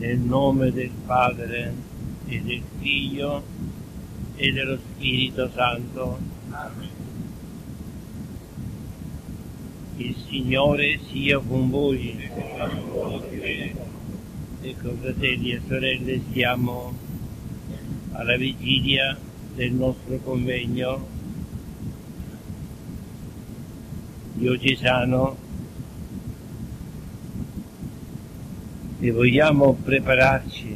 Nel nome del Padre e del Figlio e dello Spirito Santo. Amen. Il Signore sia con voi. Ecco, fratelli e sorelle, siamo alla vigilia del nostro convegno diocesano e vogliamo prepararci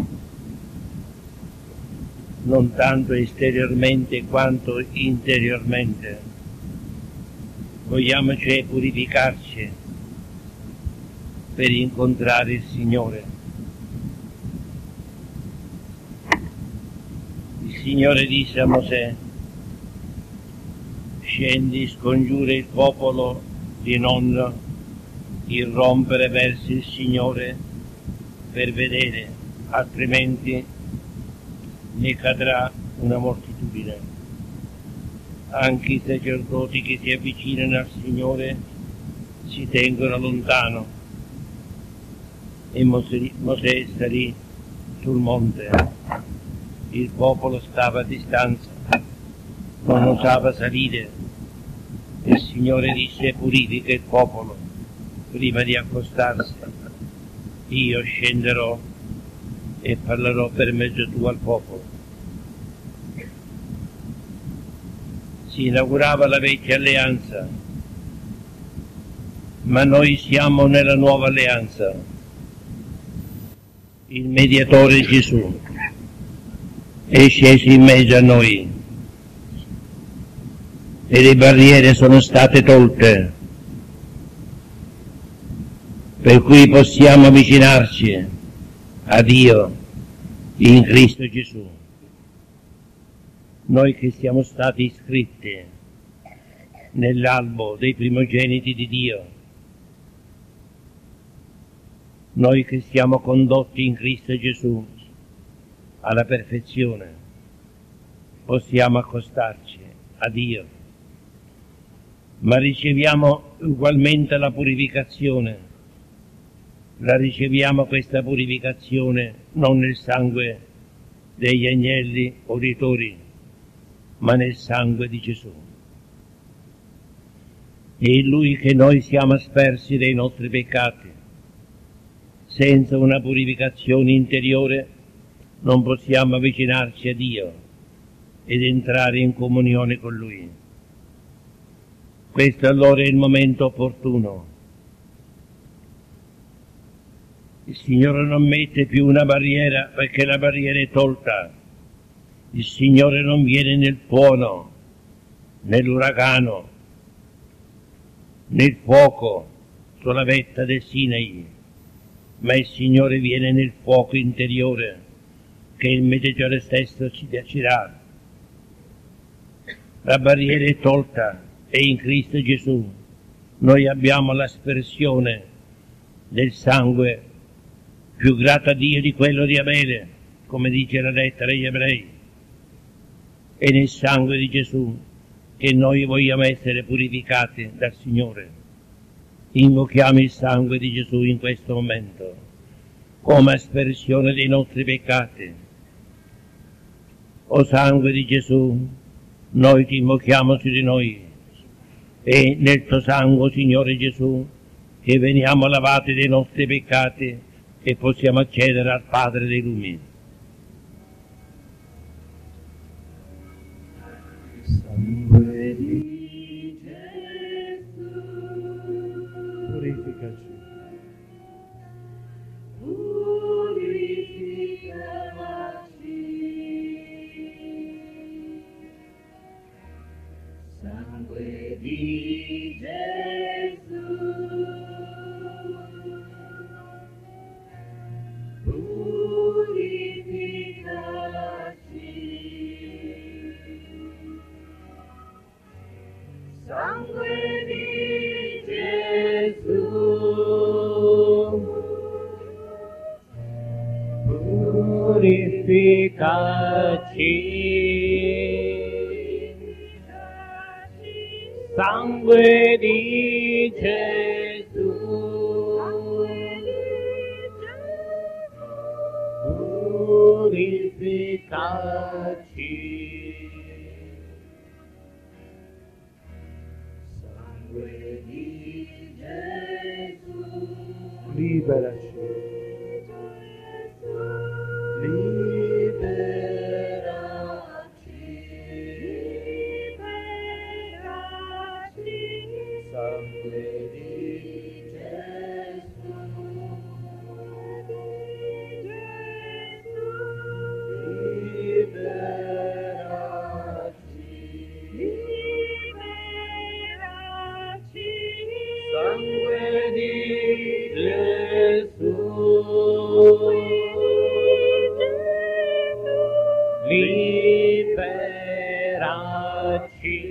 non tanto esteriormente quanto interiormente. Vogliamo cioè purificarci per incontrare il Signore. Il Signore disse a Mosè: scendi, scongiura il popolo di non irrompere verso il Signore per vedere, altrimenti ne cadrà una moltitudine. Anche i sacerdoti che si avvicinano al Signore si tengono lontano. E Mosè salì sul monte. Il popolo stava a distanza, non osava salire. Il Signore disse: purifica il popolo prima di accostarsi. Io scenderò e parlerò per mezzo tuo al popolo. Si inaugurava la vecchia alleanza, ma noi siamo nella nuova alleanza. Il mediatore Gesù è sceso in mezzo a noi e le barriere sono state tolte, per cui possiamo avvicinarci a Dio in Cristo Gesù. Noi che siamo stati iscritti nell'albo dei primogeniti di Dio, noi che siamo condotti in Cristo Gesù alla perfezione, possiamo accostarci a Dio, ma riceviamo ugualmente la purificazione. La riceviamo questa purificazione non nel sangue degli agnelli o dei tori, ma nel sangue di Gesù. È in Lui che noi siamo aspersi dei nostri peccati. Senza una purificazione interiore non possiamo avvicinarci a Dio ed entrare in comunione con Lui. Questo allora è il momento opportuno. Il Signore non mette più una barriera, perché la barriera è tolta. Il Signore non viene nel tuono, nell'uragano, nel fuoco sulla vetta del Sinai, ma il Signore viene nel fuoco interiore che il mediatore stesso ci dà. La barriera è tolta e in Cristo Gesù noi abbiamo l'aspersione del sangue più grato a Dio di quello di Abele, come dice la lettera agli Ebrei. È nel sangue di Gesù che noi vogliamo essere purificati dal Signore. Invochiamo il sangue di Gesù in questo momento come aspersione dei nostri peccati. O sangue di Gesù, noi ti invochiamo su di noi e nel tuo sangue, Signore Gesù, che veniamo lavati dei nostri peccati e possiamo accedere al Padre dei lumi. Sangue di Gesù, Purificaci. sangue di Gesù, sangue di Gesù, purificaci. Sangue di Gesù, purificaci. Sangue di Gesù, liberaci, liberaci, sangue di Gesù, sangue di Gesù, liberaci,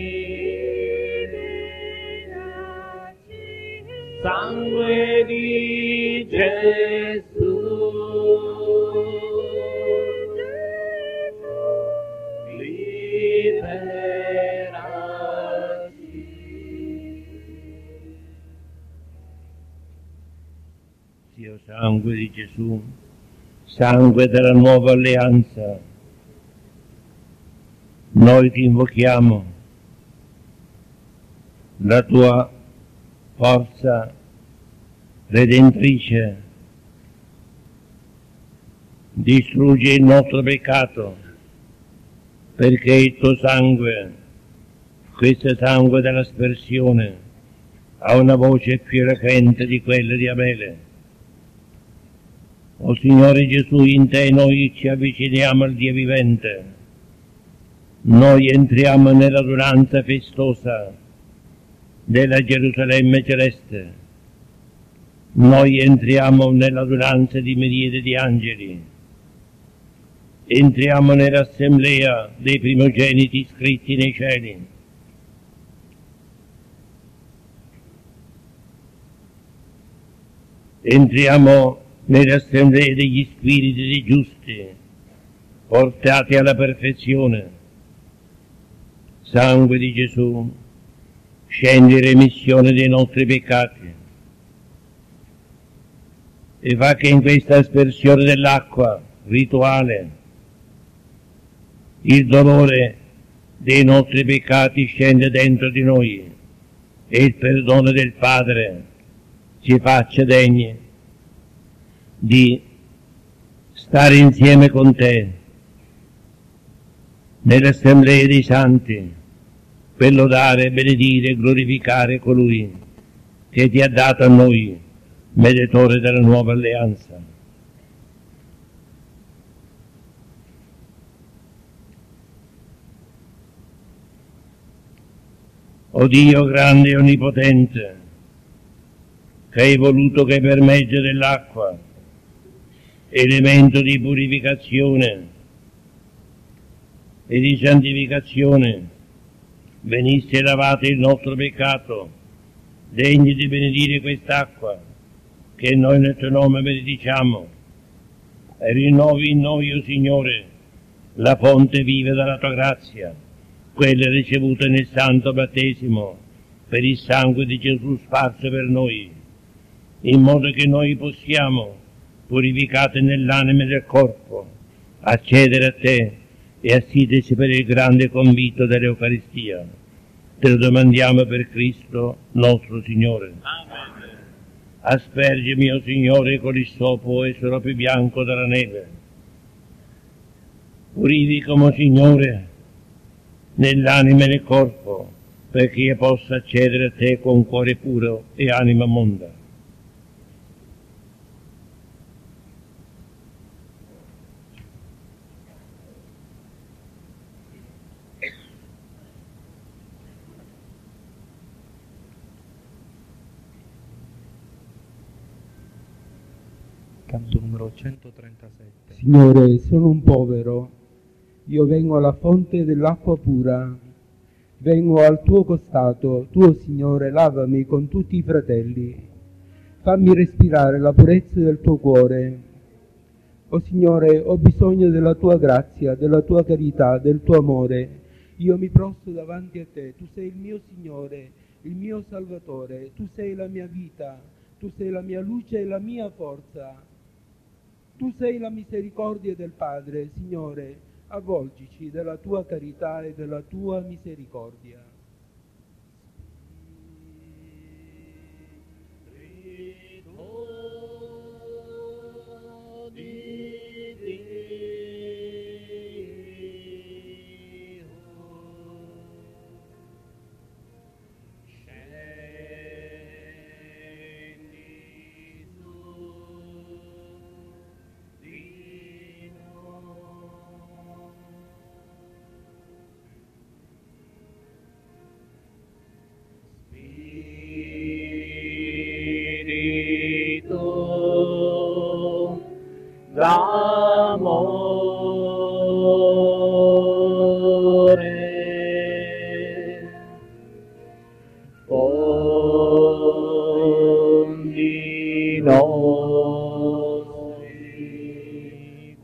sangue di Gesù, Dio sangue di Gesù, sangue della nuova alleanza, noi ti invochiamo, la tua forza redentrice, distrugge il nostro peccato, perché il tuo sangue, questo sangue dell'aspersione, ha una voce più eloquente di quella di Abele. O Signore Gesù, in te noi ci avviciniamo al Dio vivente, noi entriamo nell'adunanza festosa della Gerusalemme celeste, noi entriamo nell'adunanza di miriadi di angeli, entriamo nell'assemblea dei primogeniti iscritti nei cieli. Entriamo nell'assemblea degli spiriti dei giusti, portati alla perfezione. Sangue di Gesù, scendi in remissione dei nostri peccati e fa che in questa aspersione dell'acqua rituale il dolore dei nostri peccati scende dentro di noi e il perdono del Padre ci faccia degni di stare insieme con te nell'assemblea dei santi per lodare, benedire e glorificare colui che ti ha dato a noi, mediatore della nuova alleanza. O Dio grande e onnipotente, che hai voluto che per mezzo dell'acqua, elemento di purificazione e di santificazione, venisse lavato il nostro peccato, degni di benedire quest'acqua che noi nel tuo nome benediciamo, e rinnovi in noi, o Signore, la fonte viva della tua grazia, quella ricevuta nel santo battesimo per il sangue di Gesù sparso per noi, in modo che noi possiamo, purificate nell'anima e nel corpo, accedere a te e assiderci per il grande convito dell'Eucaristia. Te lo domandiamo per Cristo nostro Signore. Amen. Aspergimi, o Signore, con il sopo e sarò più bianco della neve. Purificami, Signore, nell'anima e nel corpo, perché io possa accedere a te con cuore puro e anima monda. Canto numero 137. Signore, sono un povero, io vengo alla fonte dell'acqua pura, vengo al tuo costato, tuo Signore, lavami con tutti i fratelli, fammi respirare la purezza del tuo cuore. O Signore, ho bisogno della tua grazia, della tua carità, del tuo amore. Io mi prostro davanti a te, tu sei il mio Signore, il mio Salvatore, tu sei la mia vita, tu sei la mia luce e la mia forza. Tu sei la misericordia del Padre, Signore, avvolgici della tua carità e della tua misericordia. D'amore, fondi nostri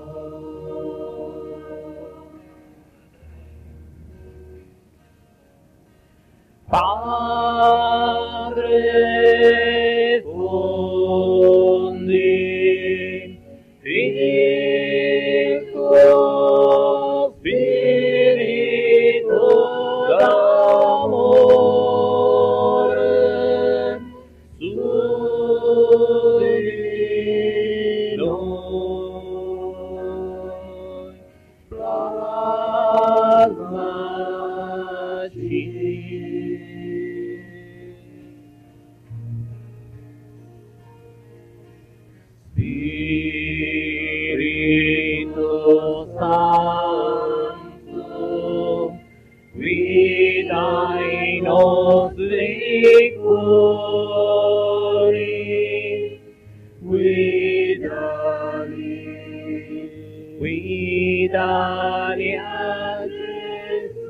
Padre, fondi Figlio, Spirito d'amore, su di noi, Spirito Santo, guida i nostri cuori, guidali a Gesù.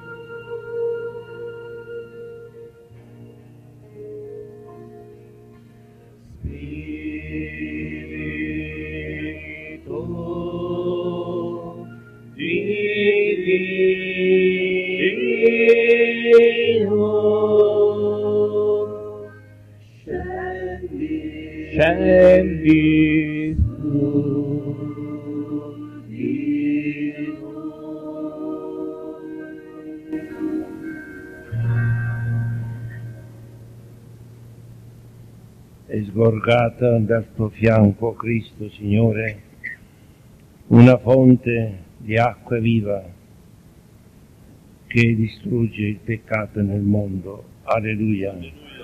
Spirito di Dio, scendi su di noi. È sgorgata dal tuo fianco, Cristo Signore, una fonte di acqua viva che distrugge il peccato nel mondo. Alleluia.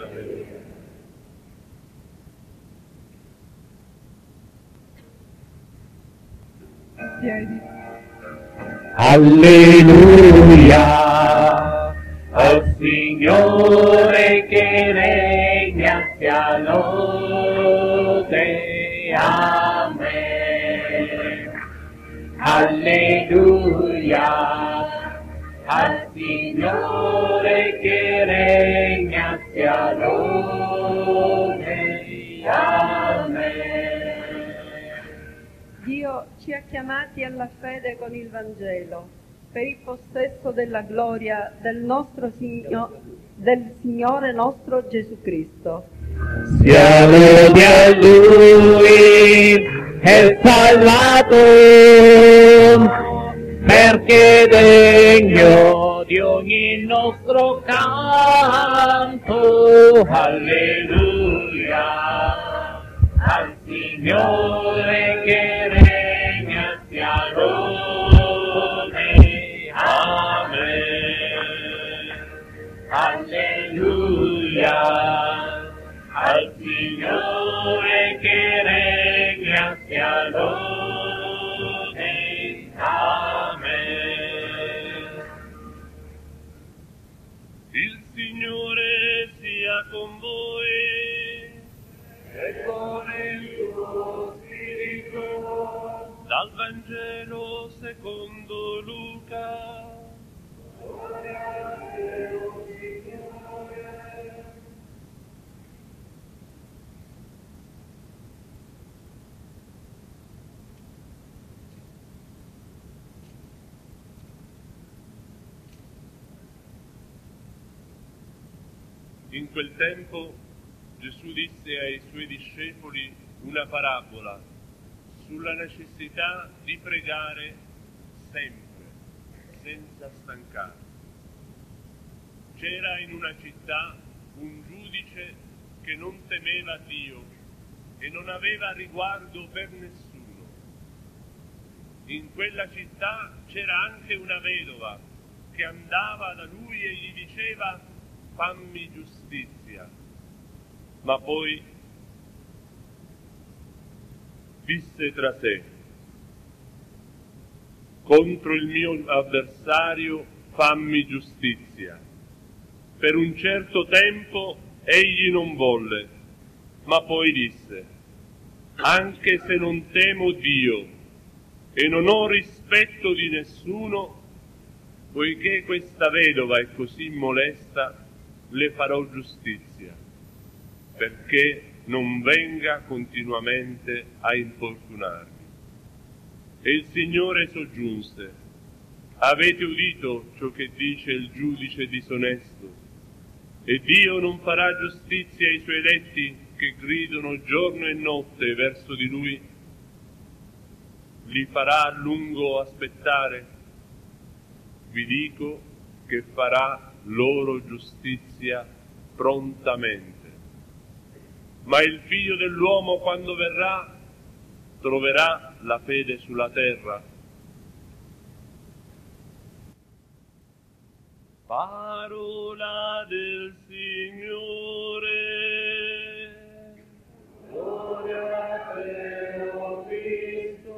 Alleluia, al Signore che regna sia lode, amen. Alleluia, al Signore che regna sia lode, amen. Dio ci ha chiamati alla fede con il Vangelo, per il possesso della gloria del Signore nostro Gesù Cristo. Sia lode a Lui, è salvato, perché degno di ogni nostro canto. Alleluia, al Signore che regna sia lode, amen. Alleluia, al Signore che regna sia lode, amen. Il Signore sia con voi. E con il tuo spirito. Dal Vangelo secondo Luca. In quel tempo Gesù disse ai suoi discepoli una parabola sulla necessità di pregare sempre, senza stancarsi. C'era in una città un giudice che non temeva Dio e non aveva riguardo per nessuno. In quella città c'era anche una vedova che andava da lui e gli diceva: fammi giustizia. Ma poi disse tra sé: contro il mio avversario fammi giustizia. Per un certo tempo egli non volle, ma poi disse: anche se non temo Dio e non ho rispetto di nessuno, poiché questa vedova è così molesta, le farò giustizia, perché non venga continuamente a importunarmi. E il Signore soggiunse: avete udito ciò che dice il giudice disonesto? E Dio non farà giustizia ai suoi eletti che gridano giorno e notte verso di Lui? Li farà a lungo aspettare? Vi dico che farà loro giustizia prontamente. Ma il Figlio dell'uomo, quando verrà, troverà la fede sulla terra? Parola del Signore. Gloria a te, o Cristo.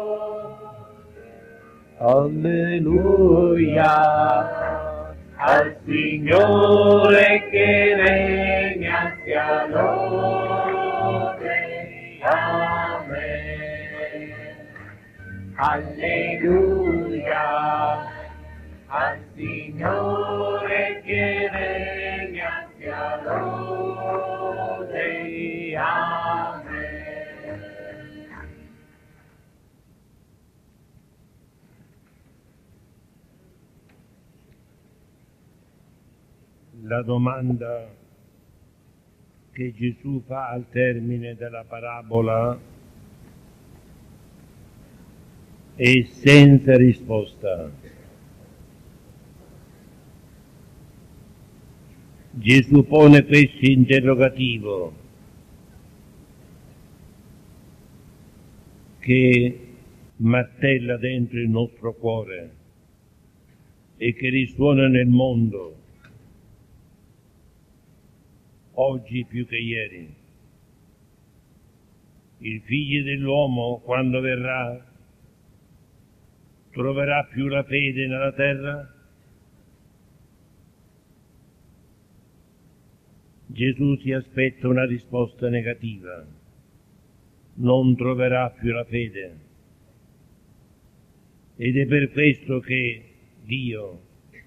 Alleluia. Al Signore che regna sia lode. Amen. Alleluia. Al Signore che regna sia lode. Amen. La domanda che Gesù fa al termine della parabola è senza risposta. Gesù pone questo interrogativo che martella dentro il nostro cuore e che risuona nel mondo oggi più che ieri. Il Figlio dell'uomo, quando verrà, troverà più la fede nella terra? Gesù si aspetta una risposta negativa. Non troverà più la fede. Ed è per questo che Dio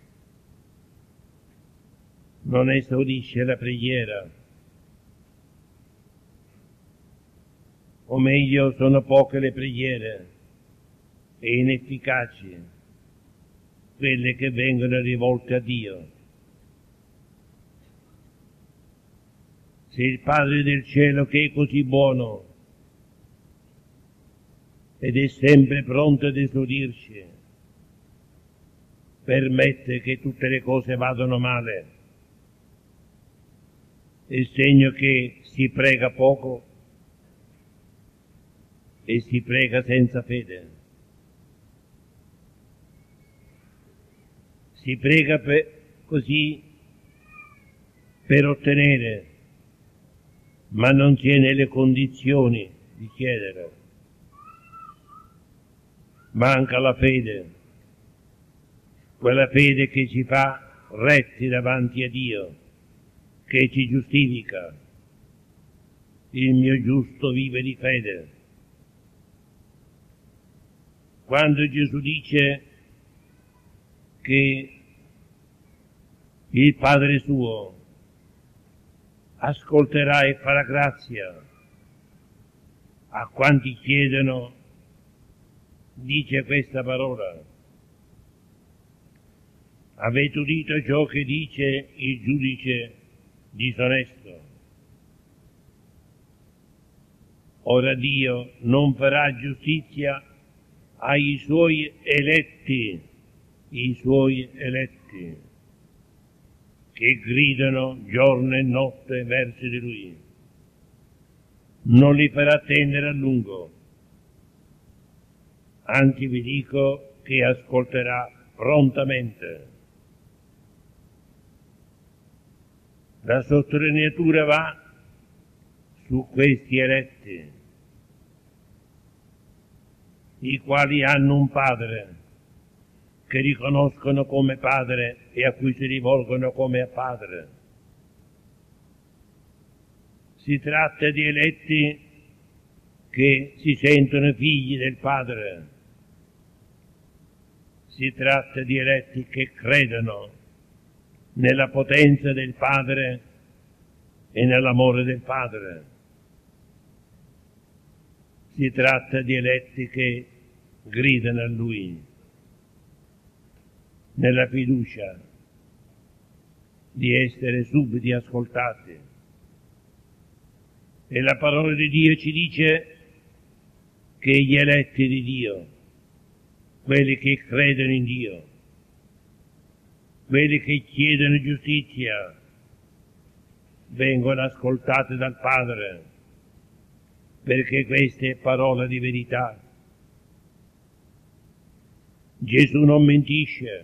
non esaudisce la preghiera, o meglio, sono poche le preghiere e inefficaci quelle che vengono rivolte a Dio. Se il Padre del cielo, che è così buono ed è sempre pronto ad esaudirci, permette che tutte le cose vadano male, è segno che si prega poco e si prega senza fede. Si prega così per ottenere, ma non si è nelle condizioni di chiedere. Manca la fede, quella fede che ci fa retti davanti a Dio, che ci giustifica. Il mio giusto vive di fede. Quando Gesù dice che il Padre suo ascolterà e farà grazia a quanti chiedono, dice questa parola: avete udito ciò che dice il giudice disonesto? Ora Dio non farà giustizia ai suoi eletti, che gridano giorno e notte verso di Lui. Non li farà attendere a lungo, anzi vi dico che ascolterà prontamente. La sottolineatura va su questi eletti, i quali hanno un Padre che riconoscono come Padre e a cui si rivolgono come a Padre. Si tratta di eletti che si sentono figli del Padre. Si tratta di eletti che credono nella potenza del Padre e nell'amore del Padre. Si tratta di eletti che gridano a Lui nella fiducia di essere subito ascoltati. E la parola di Dio ci dice che gli eletti di Dio, quelli che credono in Dio, quelli che chiedono giustizia, vengono ascoltati dal Padre, perché questa è parola di verità. Gesù non mentisce,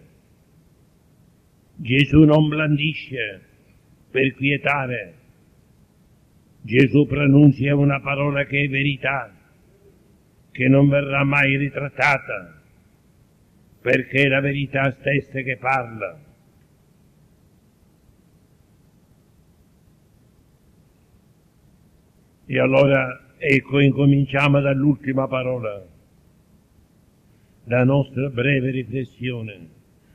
Gesù non blandisce per quietare, Gesù pronuncia una parola che è verità, che non verrà mai ritrattata, perché è la verità stessa che parla. E allora, ecco, incominciamo dall'ultima parola, la nostra breve riflessione.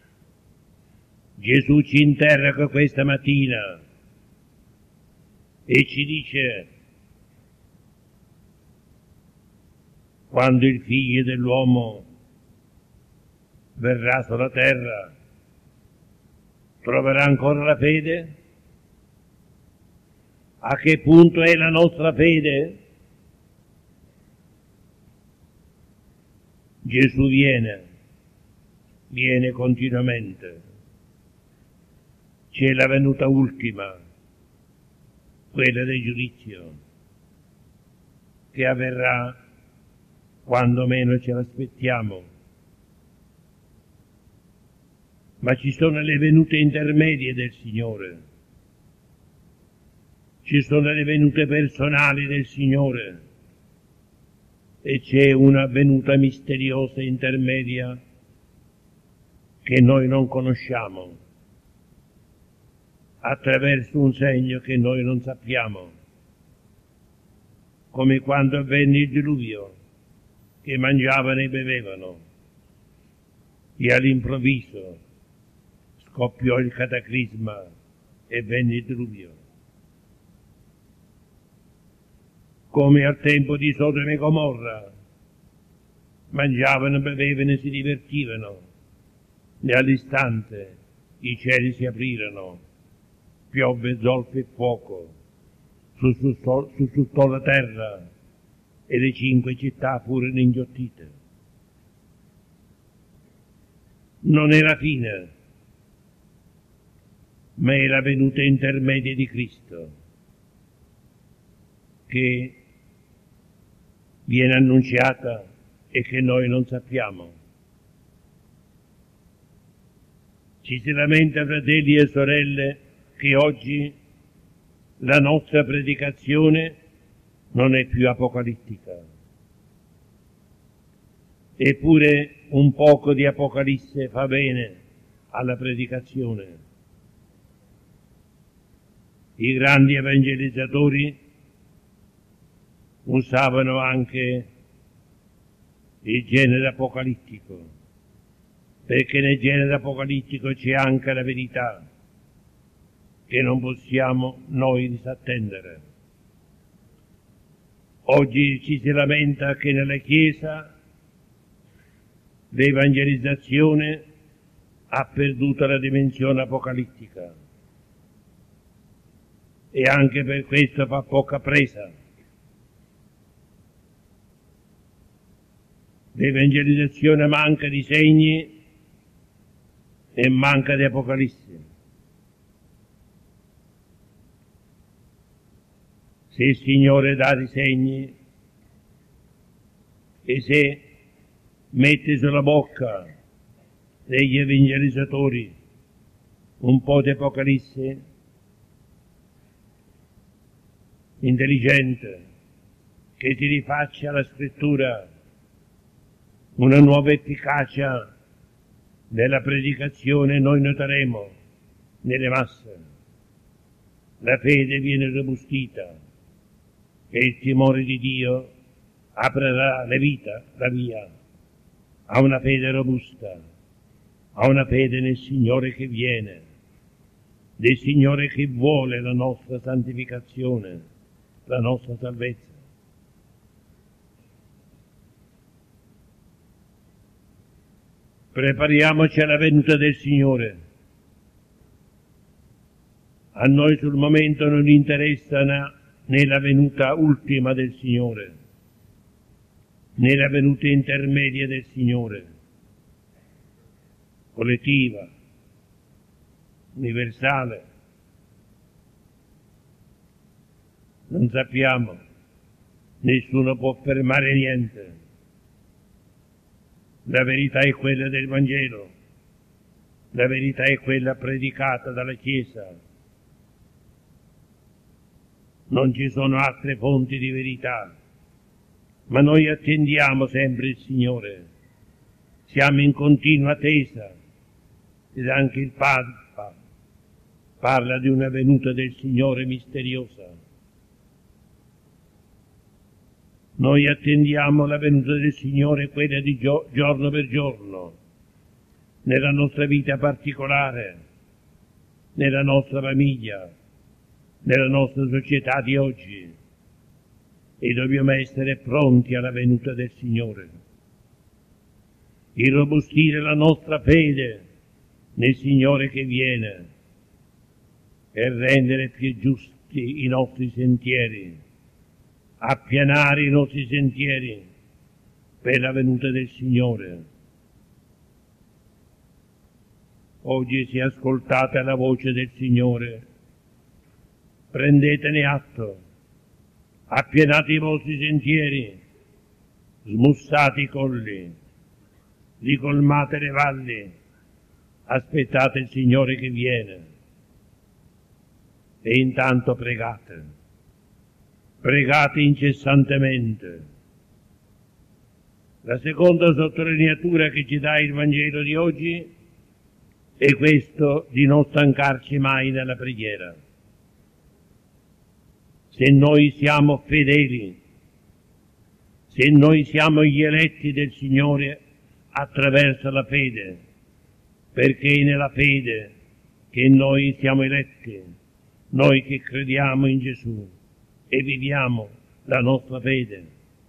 Gesù ci interroga questa mattina e ci dice: quando il Figlio dell'uomo verrà sulla terra, troverà ancora la fede? A che punto è la nostra fede? Gesù viene continuamente. C'è la venuta ultima, quella del giudizio, che avverrà quando meno ce l'aspettiamo. Ma ci sono le venute intermedie del Signore, ci sono le venute personali del Signore e c'è una venuta misteriosa intermedia che noi non conosciamo, attraverso un segno che noi non sappiamo, come quando avvenne il diluvio, che mangiavano e bevevano, e all'improvviso scoppiò il cataclisma e venne il diluvio. Come al tempo di Sodoma e Gomorra, mangiavano, bevevano e si divertivano, e all'istante i cieli si aprirono, piovve zolfo e fuoco, sussultò la terra e le 5 città furono inghiottite. Non è la fine, ma è la venuta intermedia di Cristo, che viene annunciata e che noi non sappiamo. Ci si lamenta, fratelli e sorelle, che oggi la nostra predicazione non è più apocalittica. Eppure un poco di Apocalisse fa bene alla predicazione. I grandi evangelizzatori usavano anche il genere apocalittico, perché nel genere apocalittico c'è anche la verità che non possiamo noi disattendere. Oggi ci si lamenta che nella Chiesa l'evangelizzazione ha perduto la dimensione apocalittica e anche per questo fa poca presa. L'evangelizzazione manca di segni e manca di Apocalisse. Se il Signore dà dei segni e se mette sulla bocca degli evangelizzatori un po' di Apocalisse, intelligente, che ti rifaccia la scrittura, una nuova efficacia della predicazione, noi noteremo nelle masse. La fede viene robustita e il timore di Dio aprirà la via a una fede robusta, a una fede nel Signore che viene, del Signore che vuole la nostra santificazione, la nostra salvezza. Prepariamoci alla venuta del Signore. A noi sul momento non interessa né la venuta ultima del Signore, né la venuta intermedia del Signore, collettiva, universale. Non sappiamo, nessuno può fermare niente. La verità è quella del Vangelo, la verità è quella predicata dalla Chiesa. Non ci sono altre fonti di verità, ma noi attendiamo sempre il Signore. Siamo in continua attesa ed anche il Papa parla di una venuta del Signore misteriosa. Noi attendiamo la venuta del Signore, quella di giorno per giorno, nella nostra vita particolare, nella nostra famiglia, nella nostra società di oggi, e dobbiamo essere pronti alla venuta del Signore. Irrobustire la nostra fede nel Signore che viene e rendere più giusti i nostri sentieri, appianare i nostri sentieri per la venuta del Signore. Oggi si è ascoltata la voce del Signore, prendetene atto, appianate i vostri sentieri, smussate i colli, ricolmate le valli, aspettate il Signore che viene e intanto pregate. Pregate incessantemente. La seconda sottolineatura che ci dà il Vangelo di oggi è questo di non stancarci mai nella preghiera. Se noi siamo fedeli, se noi siamo gli eletti del Signore attraverso la fede, perché è nella fede che noi siamo eletti, noi che crediamo in Gesù e viviamo la nostra fede.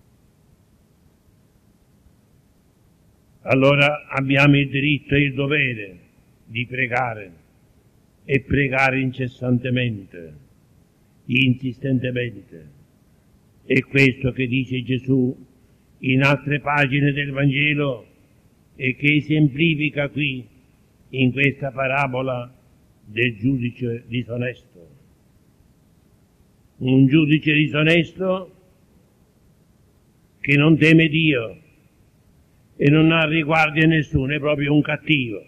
Allora abbiamo il diritto e il dovere di pregare e pregare incessantemente, insistentemente. È questo che dice Gesù in altre pagine del Vangelo e che esemplifica qui in questa parabola del giudice disonesto. Un giudice disonesto che non teme Dio e non ha riguardi a nessuno, è proprio un cattivo.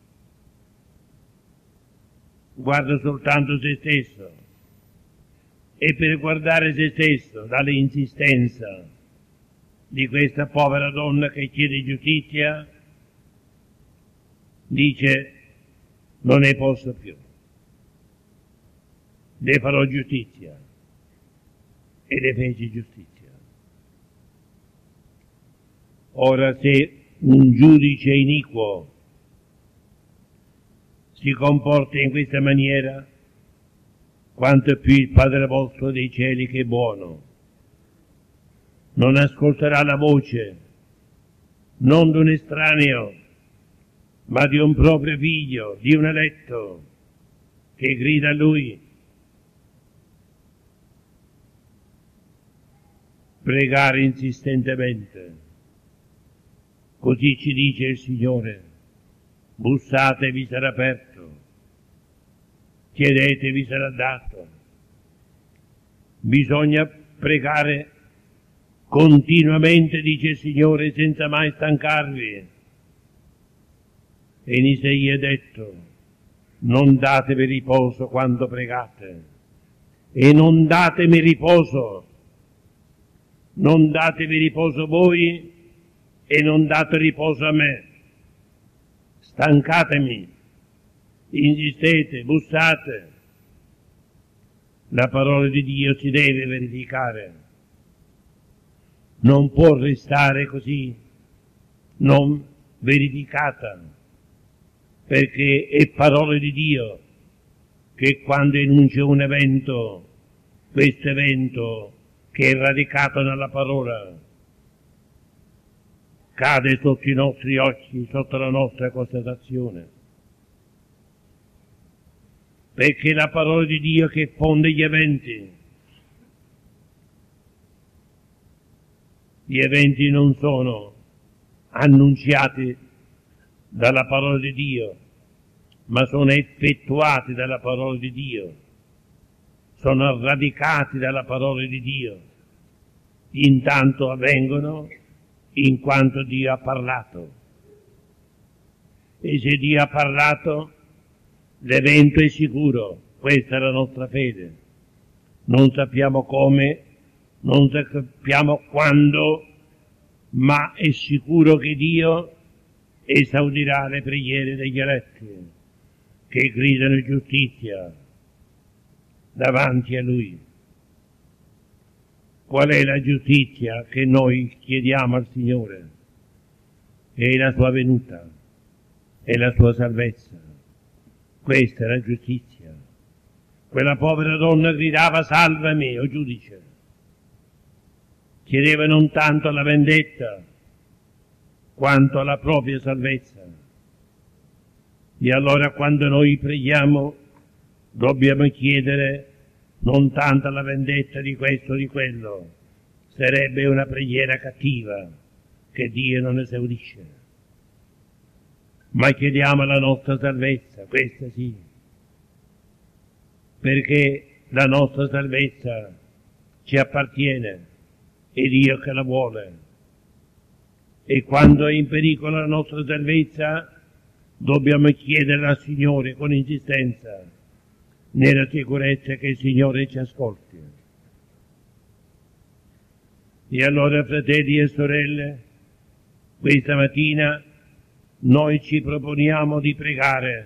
Guarda soltanto se stesso e per guardare se stesso, dall'insistenza di questa povera donna che chiede giustizia, dice: non ne posso più, le farò giustizia, e le fece giustizia. Ora, se un giudice iniquo si comporta in questa maniera, quanto più il Padre vostro dei cieli che è buono non ascolterà la voce non di un estraneo, ma di un proprio figlio, di un eletto, che grida a lui. Pregare insistentemente, Così ci dice il Signore: bussate e vi sarà aperto, chiedete e vi sarà dato. Bisogna pregare continuamente, dice il Signore, senza mai stancarvi. E in Isaia è detto: non datevi riposo quando pregate, e non datemi riposo, non datevi riposo voi e non date riposo a me. Stancatemi, insistete, bussate. La parola di Dio si deve verificare, non può restare così, non verificata, perché è parola di Dio che quando enuncia un evento, questo evento che è radicato nella parola, cade sotto i nostri occhi, sotto la nostra constatazione. Perché è la parola di Dio che fonde gli eventi. Gli eventi non sono annunziati dalla parola di Dio, ma sono effettuati dalla parola di Dio, sono radicati dalla parola di Dio. Intanto avvengono in quanto Dio ha parlato. E se Dio ha parlato, l'evento è sicuro. Questa è la nostra fede. Non sappiamo come, non sappiamo quando, ma è sicuro che Dio esaudirà le preghiere degli eletti che gridano giustizia davanti a Lui. Qual è la giustizia che noi chiediamo al Signore? È la sua venuta, è la sua salvezza. Questa è la giustizia. Quella povera donna gridava: salvami, o giudice. Chiedeva non tanto la vendetta quanto la propria salvezza. E allora quando noi preghiamo dobbiamo chiedere non tanto la vendetta di questo o di quello, sarebbe una preghiera cattiva che Dio non esaudisce, ma chiediamo la nostra salvezza, questa sì, perché la nostra salvezza ci appartiene, è Dio che la vuole, e quando è in pericolo la nostra salvezza dobbiamo chiedere al Signore con insistenza, nella sicurezza che il Signore ci ascolti. E allora, fratelli e sorelle, questa mattina noi ci proponiamo di pregare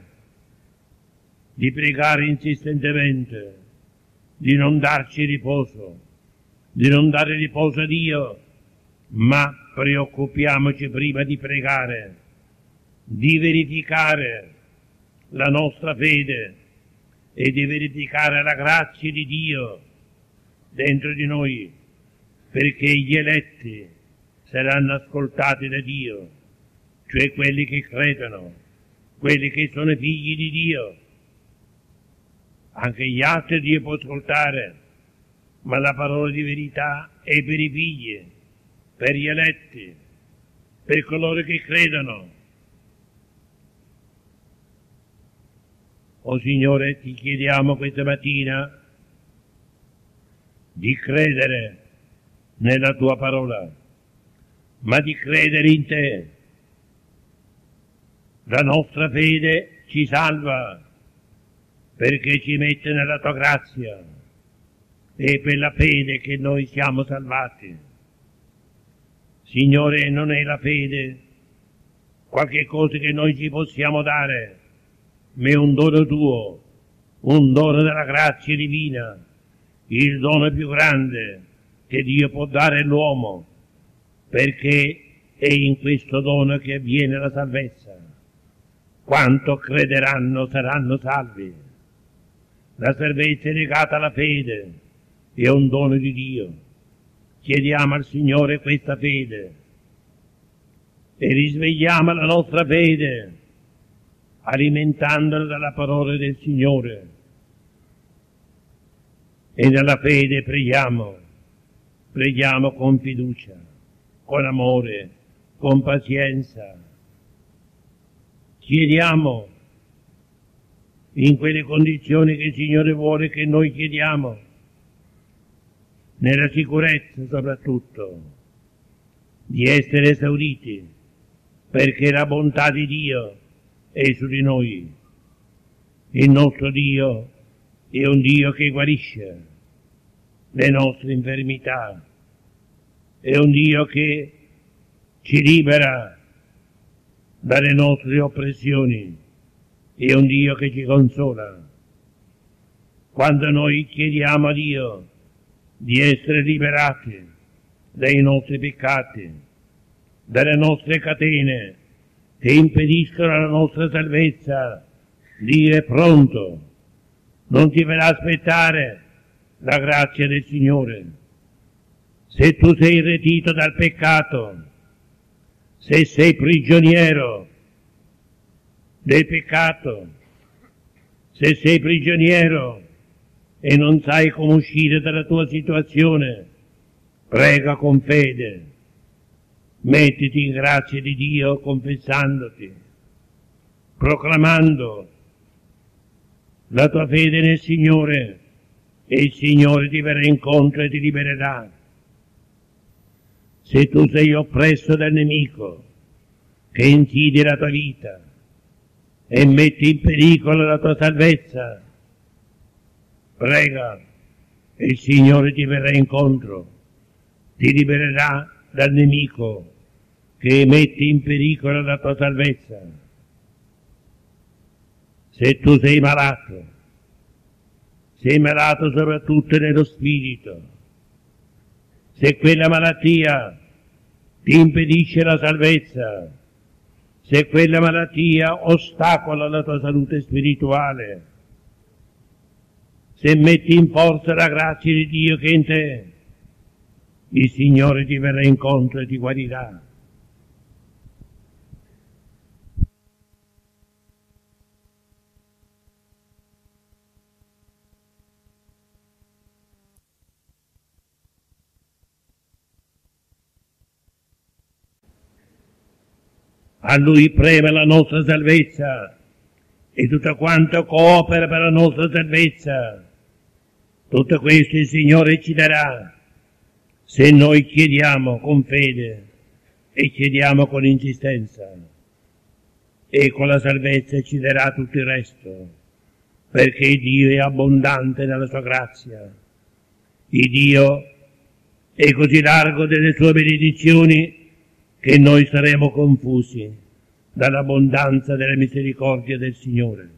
insistentemente, di non darci riposo, di non dare riposo a Dio, ma preoccupiamoci prima di pregare, di verificare la nostra fede e di verificare la grazia di Dio dentro di noi, perché gli eletti saranno ascoltati da Dio, cioè quelli che credono, quelli che sono figli di Dio. Anche gli altri Dio può ascoltare, ma la parola di verità è per i figli, per gli eletti, per coloro che credono. O Signore, ti chiediamo questa mattina di credere nella tua parola, ma di credere in te. La nostra fede ci salva perché ci mette nella tua grazia, è per la fede che noi siamo salvati. Signore, non è la fede qualche cosa che noi ci possiamo dare, ma è un dono tuo, un dono della grazia divina, il dono più grande che Dio può dare all'uomo, perché è in questo dono che avviene la salvezza. Quanto crederanno saranno salvi. La salvezza è legata alla fede, è un dono di Dio. Chiediamo al Signore questa fede e risvegliamo la nostra fede alimentandola dalla parola del Signore, e nella fede preghiamo con fiducia, con amore, con pazienza. Chiediamo in quelle condizioni che il Signore vuole che noi chiediamo, nella sicurezza soprattutto, di essere esauriti, perché la bontà di Dio è su di noi. Il nostro Dio è un Dio che guarisce le nostre infermità, è un Dio che ci libera dalle nostre oppressioni, è un Dio che ci consola. Quando noi chiediamo a Dio di essere liberati dai nostri peccati, dalle nostre catene che impediscono la nostra salvezza, dire pronto, non ti verrà aspettare la grazia del Signore. Se tu sei irretito dal peccato, se sei prigioniero del peccato, se sei prigioniero e non sai come uscire dalla tua situazione, prega con fede, mettiti in grazia di Dio confessandoti, proclamando la tua fede nel Signore, e il Signore ti verrà incontro e ti libererà. Se tu sei oppresso dal nemico che insidia la tua vita e metti in pericolo la tua salvezza, prega e il Signore ti verrà incontro, ti libererà dal nemico che mette in pericolo la tua salvezza. Se tu sei malato soprattutto nello spirito, se quella malattia ti impedisce la salvezza, se quella malattia ostacola la tua salute spirituale, se metti in forza la grazia di Dio che è in te, il Signore ti verrà incontro e ti guarirà. A Lui preme la nostra salvezza e tutto quanto coopera per la nostra salvezza. Tutto questo il Signore ci darà se noi chiediamo con fede e chiediamo con insistenza. E con la salvezza ci darà tutto il resto, perché Dio è abbondante nella sua grazia. Il Dio è così largo delle sue benedizioni che noi saremo confusi dall'abbondanza della misericordia del Signore.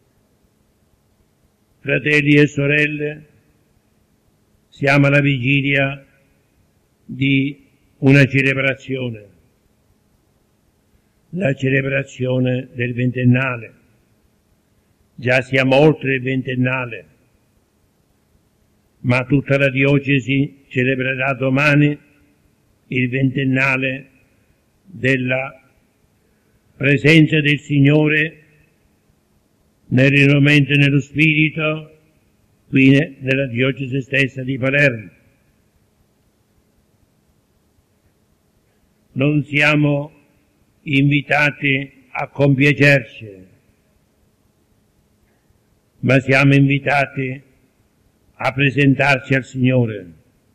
Fratelli e sorelle, siamo alla vigilia di una celebrazione, la celebrazione del ventennale. Già siamo oltre il ventennale, ma tutta la diocesi celebrerà domani il ventennale della presenza del Signore nel rinnovamento e nello Spirito qui nella diocesi stessa di Palermo. Non siamo invitati a compiacerci, ma siamo invitati a presentarci al Signore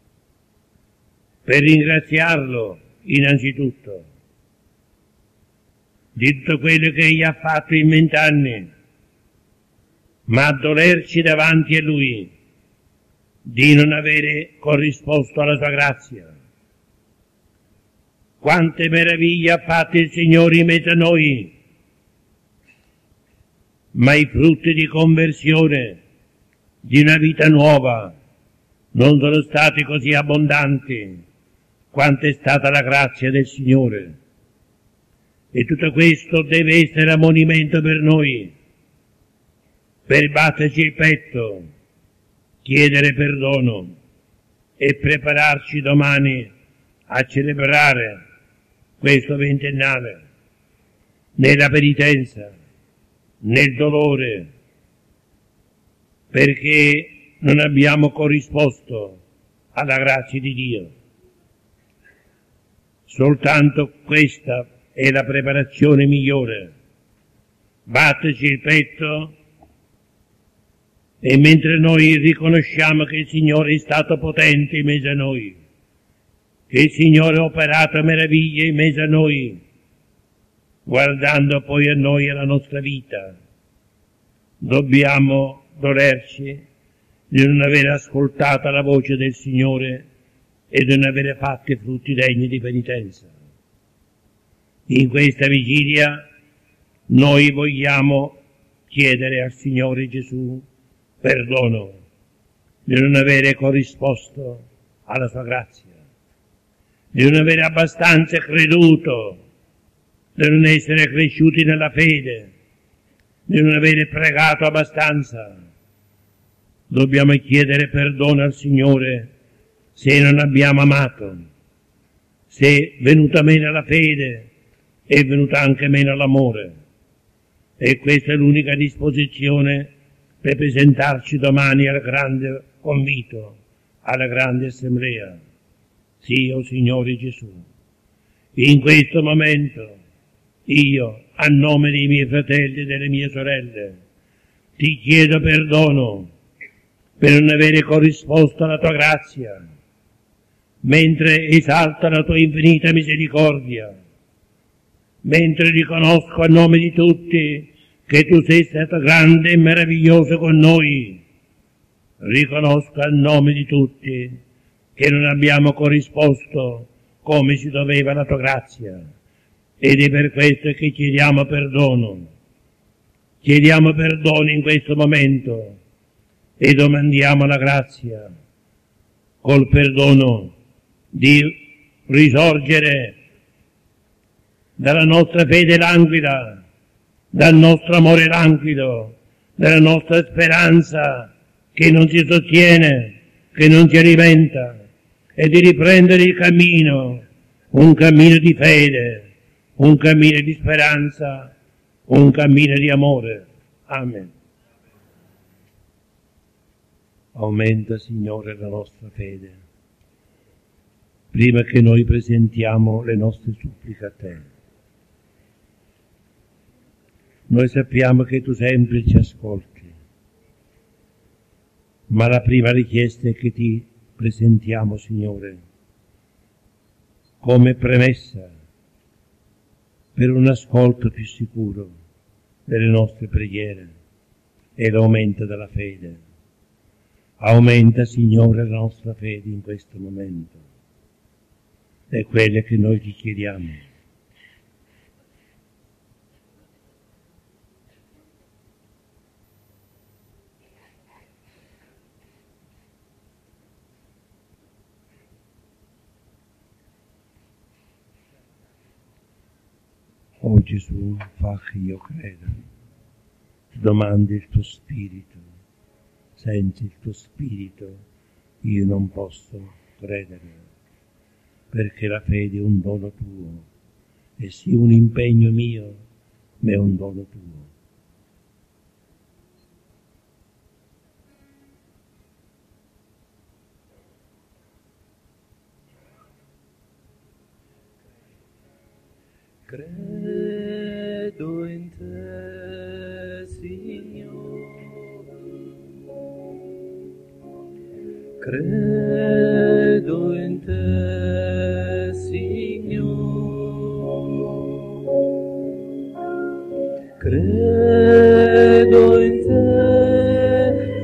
per ringraziarlo innanzitutto di tutto quello che Egli ha fatto in 20 anni, ma a dolerci davanti a Lui di non avere corrisposto alla sua grazia. Quante meraviglie ha fatto il Signore in mezzo a noi, ma i frutti di conversione di una vita nuova non sono stati così abbondanti quanto è stata la grazia del Signore. E tutto questo deve essere ammonimento per noi, per batterci il petto, chiedere perdono e prepararci domani a celebrare questo ventennale nella penitenza, nel dolore, perché non abbiamo corrisposto alla grazia di Dio. Soltanto questa è la preparazione migliore. Batterci il petto e mentre noi riconosciamo che il Signore è stato potente in mezzo a noi, che il Signore ha operato meraviglie in mezzo a noi, guardando poi a noi e alla nostra vita, dobbiamo dolerci di non aver ascoltato la voce del Signore e di non avere fatto i frutti degni di penitenza. In questa vigilia noi vogliamo chiedere al Signore Gesù perdono di non avere corrisposto alla sua grazia, di non avere abbastanza creduto, di non essere cresciuti nella fede, di non avere pregato abbastanza. Dobbiamo chiedere perdono al Signore se non abbiamo amato, se è venuta meno la fede, è venuta anche meno l'amore. E questa è l'unica disposizione per presentarci domani al grande convito, alla grande assemblea. Sì, o Signore Gesù, in questo momento io, a nome dei miei fratelli e delle mie sorelle, ti chiedo perdono per non avere corrisposto alla tua grazia, mentre esalta la tua infinita misericordia, mentre riconosco a nome di tutti che tu sei stato grande e meraviglioso con noi, riconosco a nome di tutti che non abbiamo corrisposto come si doveva alla tua grazia, ed è per questo che chiediamo perdono. Chiediamo perdono in questo momento e domandiamo la grazia, col perdono, di risorgere dalla nostra fede languida, dal nostro amore languido, dalla nostra speranza che non si sostiene, che non si alimenta, e di riprendere il cammino, un cammino di fede, un cammino di speranza, un cammino di amore. Amen. Aumenta, Signore, la nostra fede, prima che noi presentiamo le nostre suppliche a Te. Noi sappiamo che Tu sempre ci ascolti, ma la prima richiesta è che Ti presentiamo, Signore, come premessa per un ascolto più sicuro delle nostre preghiere e l'aumento della fede. Aumenta, Signore, la nostra fede in questo momento. È quella che noi ti chiediamo. Oh Gesù, fa che io creda. Ti domandi il tuo spirito. Senza il tuo spirito io non posso credere, perché la fede è un dono tuo, e sì un impegno mio, ma è un dono tuo. Credo in te, Signore, credo in te, Signore, credo in te,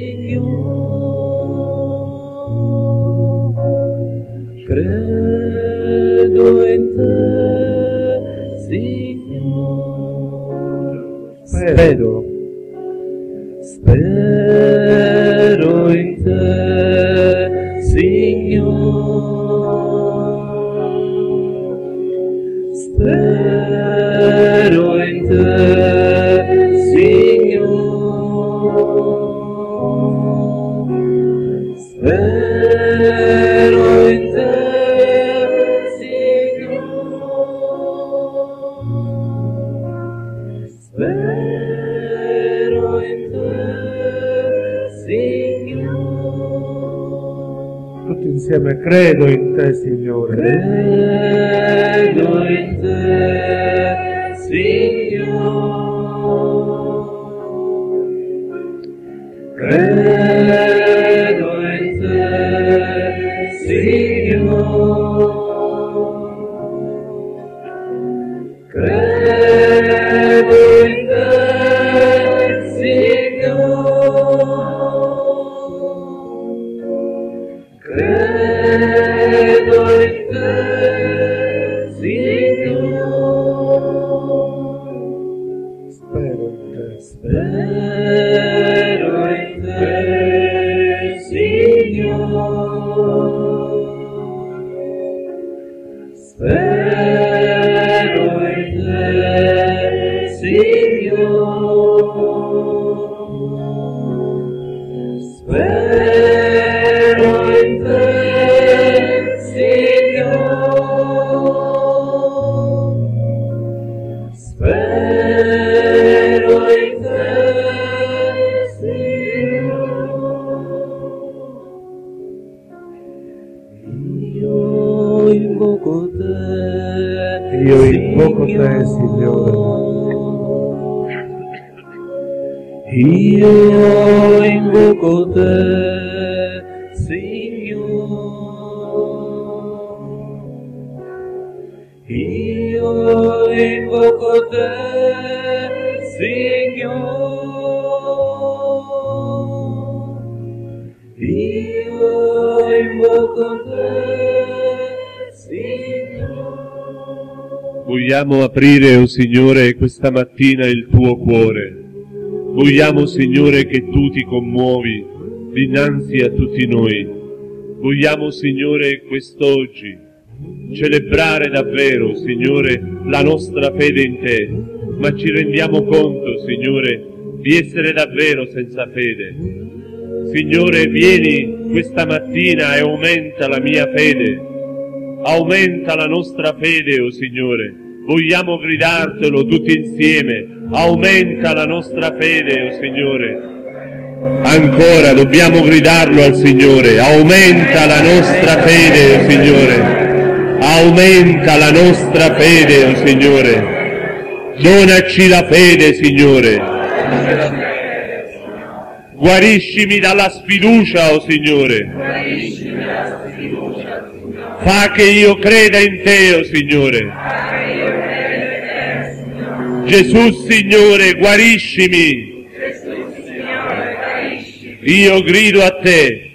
Signore, credo in te, Signore, spero in te, Signore, spero in te, Signore, spero in te, Signore, spero in te, Signore. Tutti insieme: credo in te, Signore. Credo in te, Signore. Credo in te, Signore. Credo in te, Signore. Credo in te, Signore. Spero in te. Spero in te, Signore. Spero in te, Signore. Spero in te, Signore. Spero in te, Signore. Io invoco te, Signore. Io invoco te, Signore. Io invoco te, Signore. Io invoco te, Signore. Vogliamo aprire, o Signore, questa mattina il tuo cuore. Vogliamo, Signore, che tu ti commuovi dinanzi a tutti noi. Vogliamo, Signore, quest'oggi celebrare davvero, Signore, la nostra fede in te, ma ci rendiamo conto, Signore, di essere davvero senza fede. Signore, vieni questa mattina e aumenta la mia fede, aumenta la nostra fede, o Signore. Vogliamo gridartelo tutti insieme: aumenta la nostra fede, o Signore. Ancora dobbiamo gridarlo al Signore: aumenta la nostra fede, o Signore. Aumenta la nostra fede, o Signore. Donaci la fede, Signore. Guariscimi dalla sfiducia, o Signore. Fa che io creda in te, o Signore. Gesù, Signore, guariscimi. Io grido a te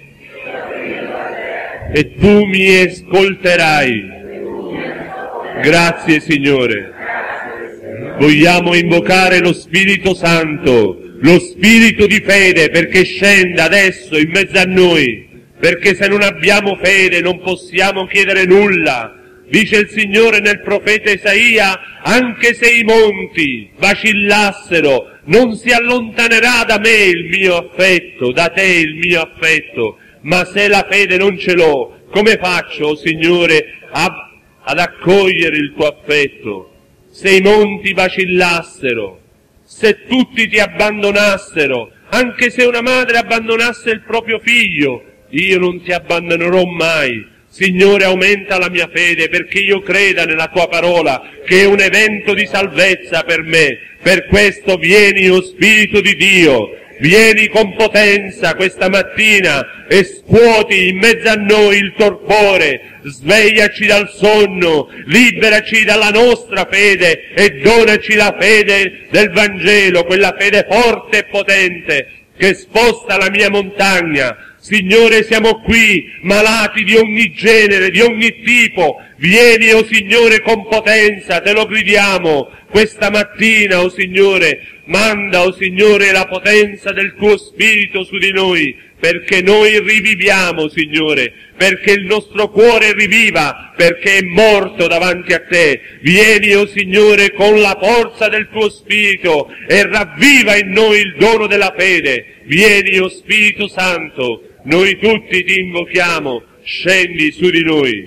e tu mi ascolterai. Grazie, Signore. Vogliamo invocare lo Spirito Santo, lo Spirito di fede, perché scenda adesso in mezzo a noi, perché se non abbiamo fede non possiamo chiedere nulla. Dice il Signore nel profeta Isaia: anche se i monti vacillassero, non si allontanerà da me il mio affetto, da te il mio affetto. Ma se la fede non ce l'ho, come faccio, oh Signore, ad accogliere il tuo affetto? Se i monti vacillassero, se tutti ti abbandonassero, anche se una madre abbandonasse il proprio figlio, io non ti abbandonerò mai. Signore, aumenta la mia fede perché io creda nella tua parola, che è un evento di salvezza per me. Per questo vieni, o Spirito di Dio, vieni con potenza questa mattina e scuoti in mezzo a noi il torpore, svegliaci dal sonno, liberaci dalla nostra fede e donaci la fede del Vangelo, quella fede forte e potente che sposta la mia montagna. Signore, siamo qui, malati di ogni genere, di ogni tipo. Vieni, o Signore, con potenza, te lo gridiamo questa mattina, o Signore. Manda, o Signore, la potenza del tuo Spirito su di noi, perché noi riviviamo, Signore, perché il nostro cuore riviva, perché è morto davanti a te. Vieni, o Signore, con la forza del tuo Spirito e ravviva in noi il dono della fede. Vieni, o Spirito Santo, noi tutti ti invochiamo, scendi su di noi.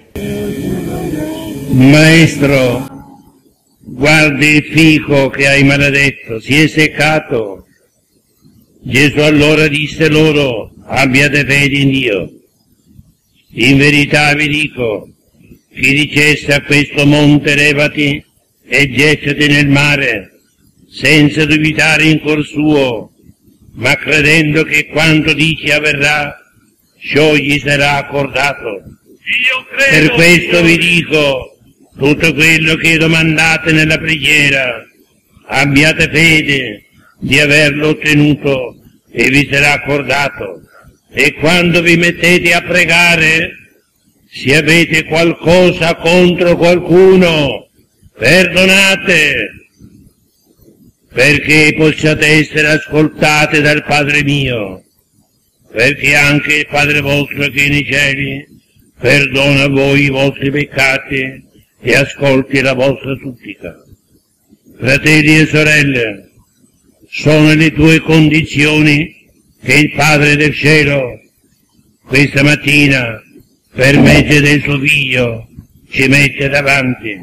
Maestro, guardi il fico che hai maledetto, si è seccato. Gesù allora disse loro: abbiate fede in Dio. In verità vi dico, chi dicesse a questo monte levati e gettati nel mare, senza dubitare in cuor suo, ma credendo che quanto dici avverrà, ciò gli sarà accordato. Io credo, Per questo vi dico, tutto quello che domandate nella preghiera, abbiate fede di averlo ottenuto e vi sarà accordato. E quando vi mettete a pregare, se avete qualcosa contro qualcuno, perdonate, perché possiate essere ascoltate dal Padre mio, perché anche il Padre vostro che è nei cieli perdona a voi i vostri peccati e ascolti la vostra supplica. Fratelli e sorelle, sono le due condizioni che il Padre del cielo questa mattina per mezzo del suo Figlio ci mette davanti.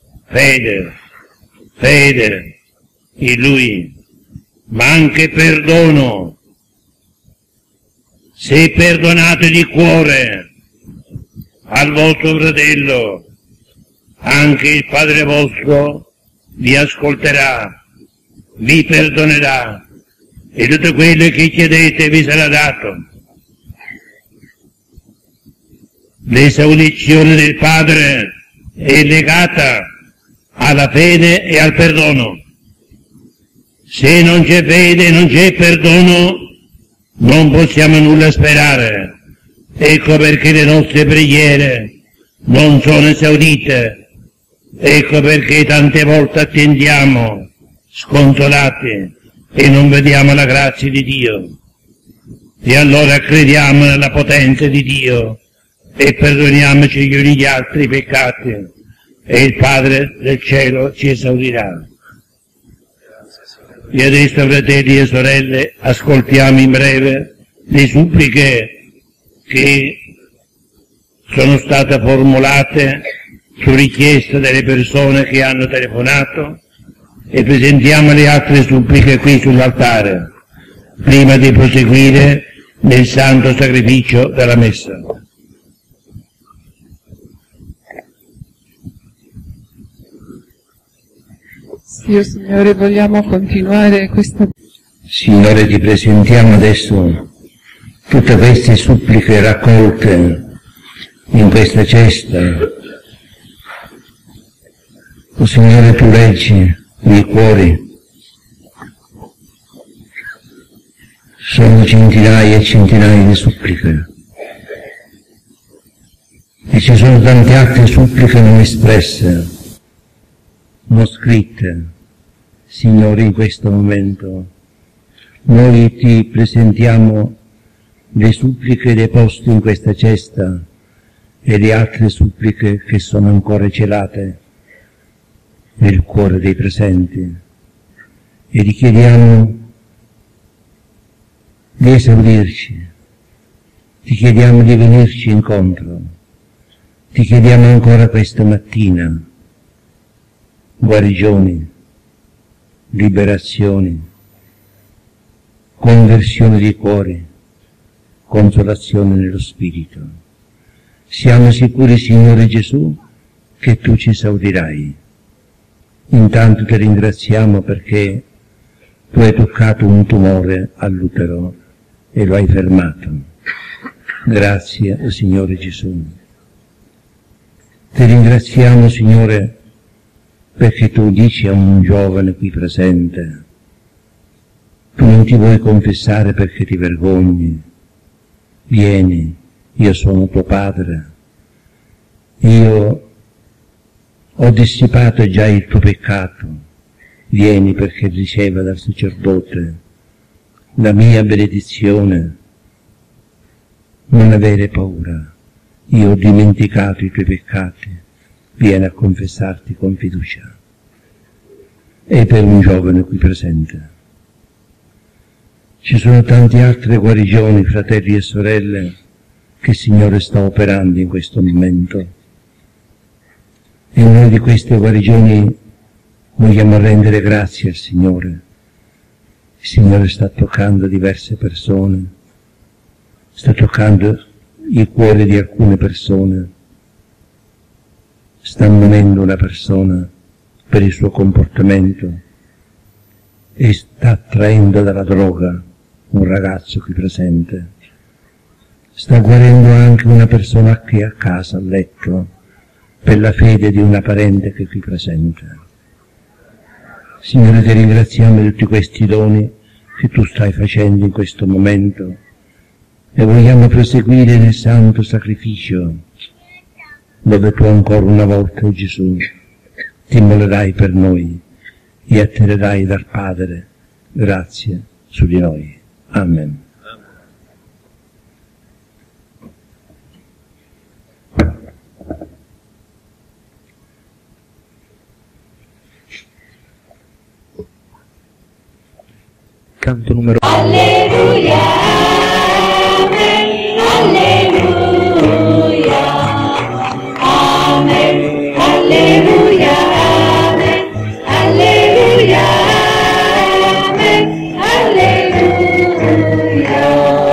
Fede in Lui, ma anche perdono. Se perdonate di cuore al vostro fratello, anche il Padre vostro vi ascolterà, vi perdonerà, e tutto quello che chiedete vi sarà dato. L'esaudizione del Padre è legata alla fede e al perdono. Se non c'è fede e non c'è perdono, non possiamo nulla sperare. Ecco perché le nostre preghiere non sono esaudite. Ecco perché tante volte attendiamo, sconsolati, e non vediamo la grazia di Dio. E allora crediamo nella potenza di Dio e perdoniamoci gli uni gli altri i peccati, e il Padre del cielo ci esaudirà. E adesso, fratelli e sorelle, ascoltiamo in breve le suppliche che sono state formulate su richiesta delle persone che hanno telefonato, e presentiamo le altre suppliche qui sull'altare, prima di proseguire nel santo sacrificio della messa. Dio, Signore, vogliamo continuare questa... Signore, ti presentiamo adesso tutte queste suppliche raccolte in questa cesta. O Signore, tu leggi nei cuori. Sono centinaia e centinaia di suppliche. E ci sono tante altre suppliche non espresse, non scritte. Signore, in questo momento noi ti presentiamo le suppliche deposte in questa cesta e le altre suppliche che sono ancora celate nel cuore dei presenti, e ti chiediamo di esaudirci, ti chiediamo di venirci incontro, ti chiediamo ancora questa mattina guarigioni, liberazioni, conversione di cuore, consolazione nello spirito. Siamo sicuri, Signore Gesù, che tu ci esaudirai. Intanto ti ringraziamo perché tu hai toccato un tumore all'utero e lo hai fermato. Grazie, Signore Gesù. Ti ringraziamo, Signore, perché tu dici a un giovane qui presente: tu non ti vuoi confessare perché ti vergogni. Vieni, io sono tuo padre. Io ho dissipato già il tuo peccato. Vieni perché riceva dal sacerdote la mia benedizione. Non avere paura. Io ho dimenticato i tuoi peccati. Vieni a confessarti con fiducia. E per un giovane qui presente. Ci sono tante altre guarigioni, fratelli e sorelle, che il Signore sta operando in questo momento. E noi di queste guarigioni vogliamo rendere grazie al Signore. Il Signore sta toccando diverse persone, sta toccando i cuori di alcune persone, sta ammonendo una persona per il suo comportamento e sta attraendo dalla droga un ragazzo qui presente. Sta guarendo anche una persona che è a casa, a letto, per la fede di una parente che è qui presente. Signore, ti ringraziamo di tutti questi doni che tu stai facendo in questo momento e vogliamo proseguire nel santo sacrificio dove tu ancora una volta, Gesù, ti immolerai per noi e attirerai dal Padre grazie su di noi. Amen. Canto numero Alleluia, amen, alleluia, amen, alleluia, amen, alleluia, amen, alleluia.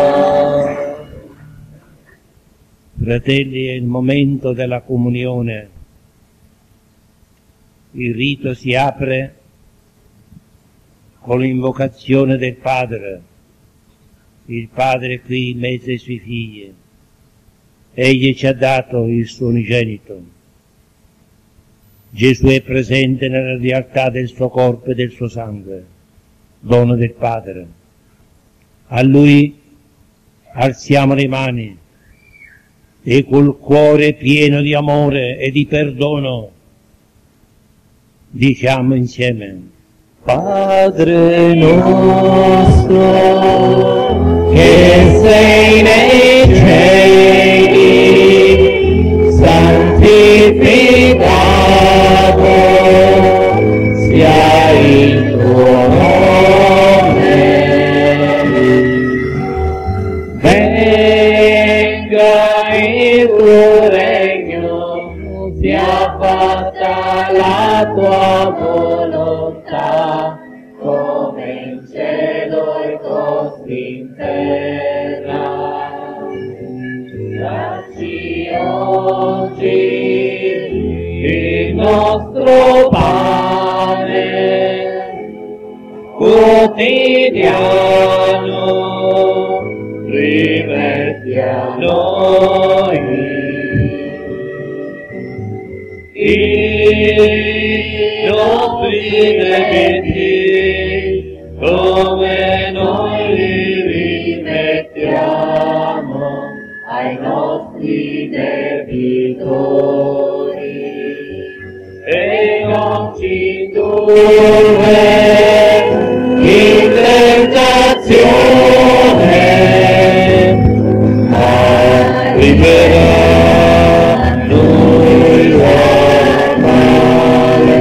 Fratelli, è il momento della comunione. Il rito si apre con l'invocazione del Padre. Il Padre è qui in mezzo ai suoi figli. Egli ci ha dato il suo unigenito. Gesù è presente nella realtà del suo corpo e del suo sangue, dono del Padre. A Lui alziamo le mani e col cuore pieno di amore e di perdono diciamo insieme: Padre nostro, che sei nei cieli, santificato sia il tuo nome. Venga il tuo regno, sia fatta la tua volontà, come in cielo e così in terra. Dacci oggi il nostro pane quotidiano, rimetti a noi i nostri debiti, come noi li rimettiamo ai nostri debitori, e non ci indurre in tentazione, ma libera noi dal male.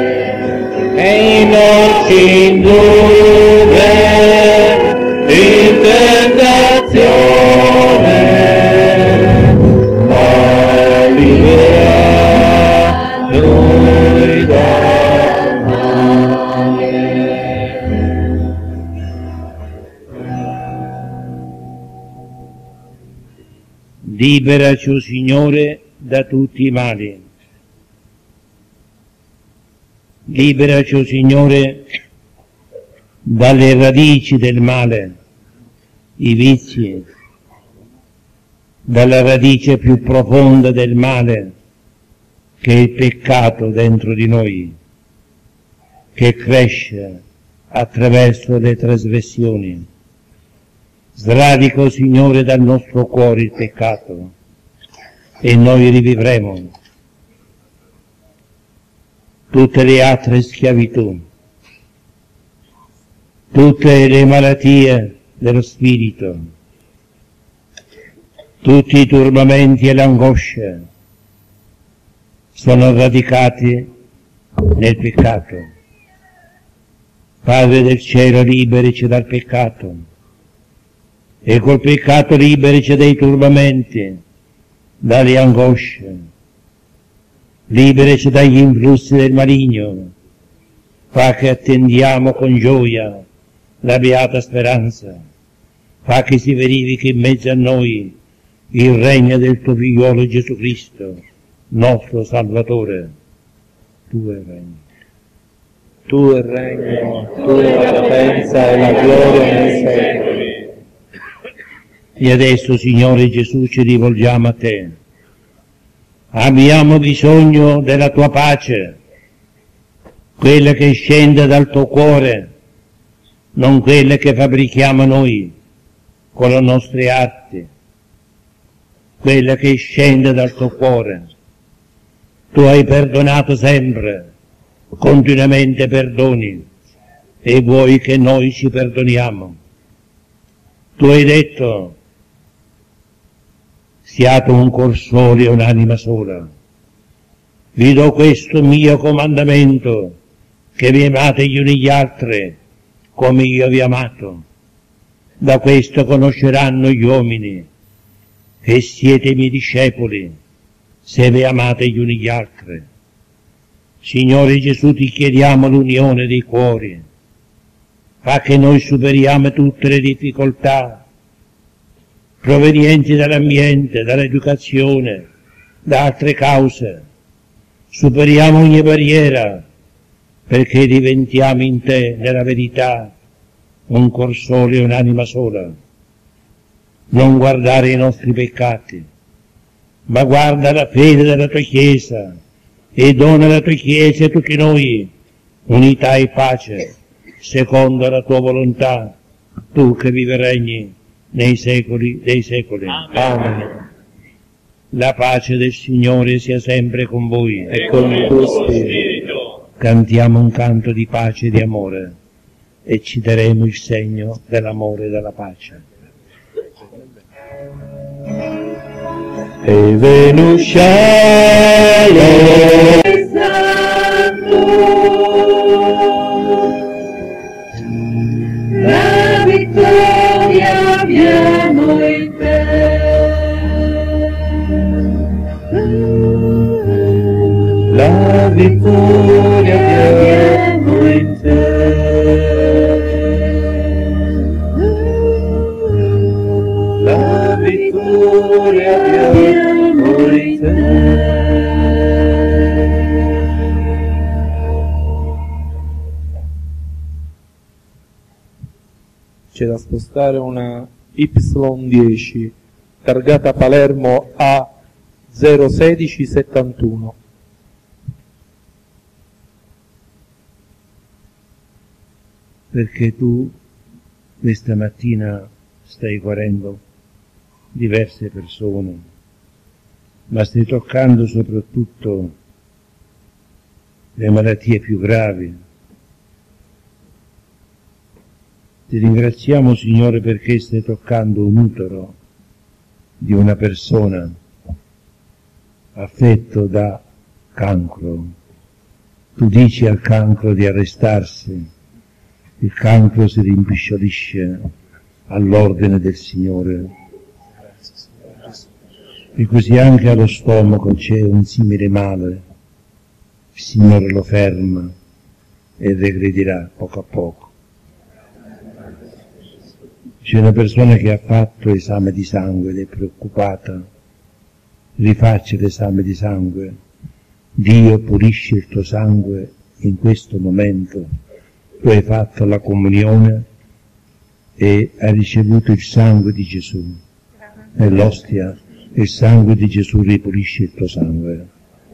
E non ci indurre in tentazione, ma libera noi dal male. Liberaci, o Signore, da tutti i mali. Liberaci, o Signore, dalle radici del male, i vizi, dalla radice più profonda del male, che è il peccato dentro di noi, che cresce attraverso le trasgressioni. Sradica, o Signore, dal nostro cuore il peccato, e noi rivivremo tutte le altre schiavitù, tutte le malattie dello spirito, tutti i turbamenti e le angosce sono radicati nel peccato. Padre del cielo, liberici dal peccato, e col peccato liberici dai turbamenti, dalle angosce, liberici dagli influssi del maligno. Fa che attendiamo con gioia la beata speranza, fa che si verifichi in mezzo a noi il regno del tuo figliolo Gesù Cristo, nostro Salvatore. Tu è il regno. Tu è il regno, tu è la potenza e la gloria nei secoli. E adesso, Signore Gesù, ci rivolgiamo a te. Abbiamo bisogno della tua pace, quella che scende dal tuo cuore, non quella che fabbrichiamo noi con le nostre arti, quella che scende dal tuo cuore. Tu hai perdonato sempre, continuamente perdoni, e vuoi che noi ci perdoniamo. Tu hai detto: siate un cor solo e un'anima sola. Vi do questo mio comandamento, che vi amate gli uni gli altri, come io vi ho amato. Da questo conosceranno gli uomini, che siete i miei discepoli, se vi amate gli uni gli altri. Signore Gesù, ti chiediamo l'unione dei cuori. Fa che noi superiamo tutte le difficoltà provenienti dall'ambiente, dall'educazione, da altre cause. Superiamo ogni barriera perché diventiamo in te, nella verità, un cor solo e un'anima sola. Non guardare i nostri peccati, ma guarda la fede della tua Chiesa e dona alla tua Chiesa e a tutti noi unità e pace, secondo la tua volontà, tu che vivi e regni nei secoli dei secoli. Amen. La pace del Signore sia sempre con voi E con il tuo spirito. Cantiamo un canto di pace e di amore e ci daremo il segno dell'amore e della pace. E Venus La vittoria abbiamo in te. la vittoria abbiamo in te. La vittoria abbiamo in te. C'è da spostare una Y10 targata Palermo A 01671. Perché tu questa mattina stai guarendo diverse persone, ma stai toccando soprattutto le malattie più gravi. Ti ringraziamo, Signore, perché stai toccando un utero di una persona affetto da cancro. Tu dici al cancro di arrestarsi, il cancro si rimpicciolisce all'ordine del Signore. E così anche allo stomaco c'è un simile male, il Signore lo ferma e regredirà poco a poco. C'è una persona che ha fatto esame di sangue ed è preoccupata. Rifaccia l'esame di sangue. Dio pulisce il tuo sangue in questo momento. Tu hai fatto la comunione e hai ricevuto il sangue di Gesù. Nell'ostia il sangue di Gesù ripulisce il tuo sangue.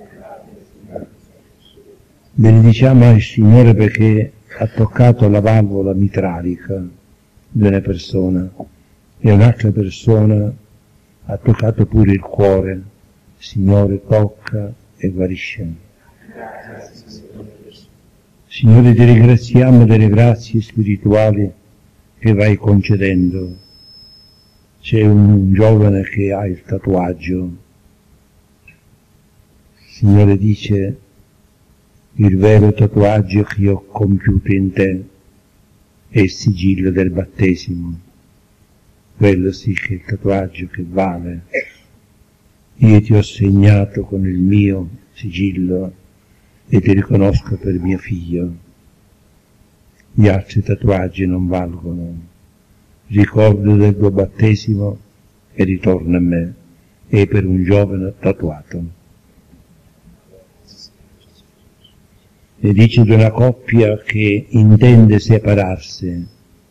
Benediciamo il Signore perché ha toccato la valvola mitralica di una persona e un'altra persona ha toccato pure il cuore. Signore, tocca e guarisce. Signore, ti ringraziamo delle grazie spirituali che vai concedendo. C'è un giovane che ha il tatuaggio. Signore, dice: il vero tatuaggio che io ho compiuto in te è il sigillo del battesimo. Quello sì che è il tatuaggio che vale. Io ti ho segnato con il mio sigillo e ti riconosco per mio figlio. Gli altri tatuaggi non valgono. Ricordo del tuo battesimo e ritorna a me, e per un giovane tatuato. E dice di una coppia che intende separarsi: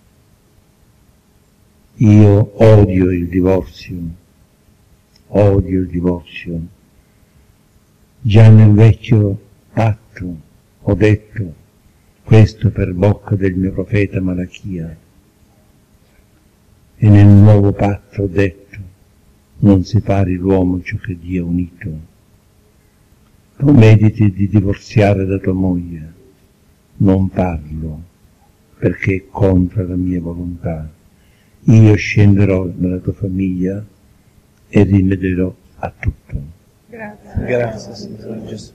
io odio il divorzio, odio il divorzio. Già nel vecchio patto ho detto questo per bocca del mio profeta Malachia, e nel nuovo patto ho detto: non separi l'uomo ciò che Dio ha unito. Tu mediti di divorziare da tua moglie, non parlo, perché è contro la mia volontà. Io scenderò nella tua famiglia e rimedierò a tutto. Grazie. Grazie, Signore Gesù.